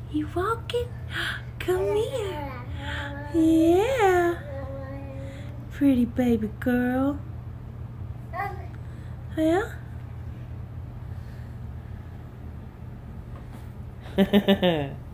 You walking? Come here. Yeah. Pretty baby girl. Yeah?